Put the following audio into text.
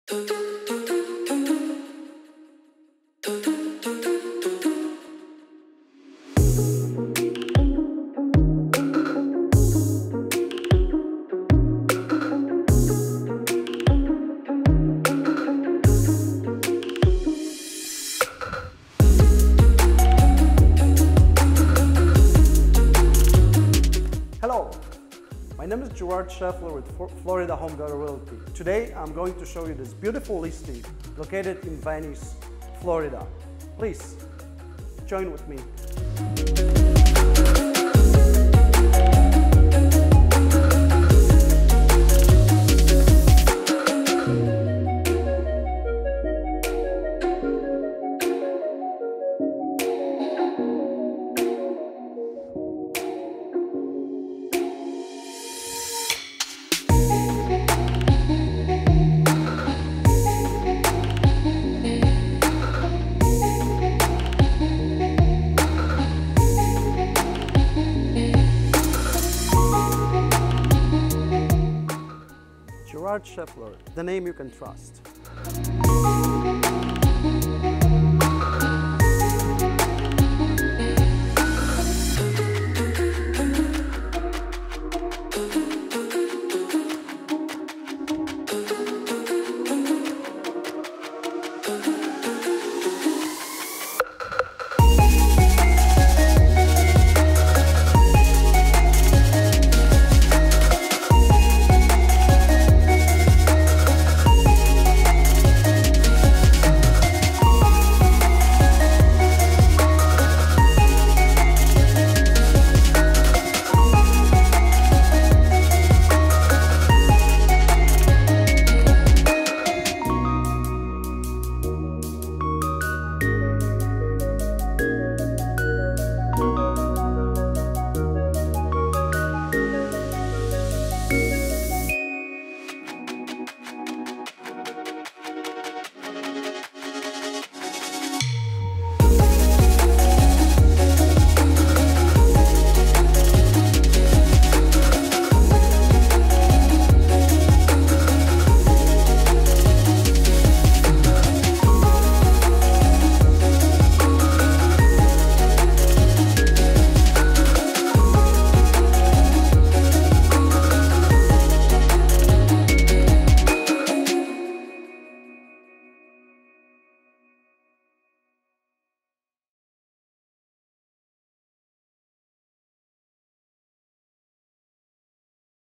Hello, my name is Gerard Scheffler with Florida Home Builder Realty. Today I'm going to show you this beautiful listing located in Venice, Florida. Please join with me. Gerard Scheffler, the name you can trust.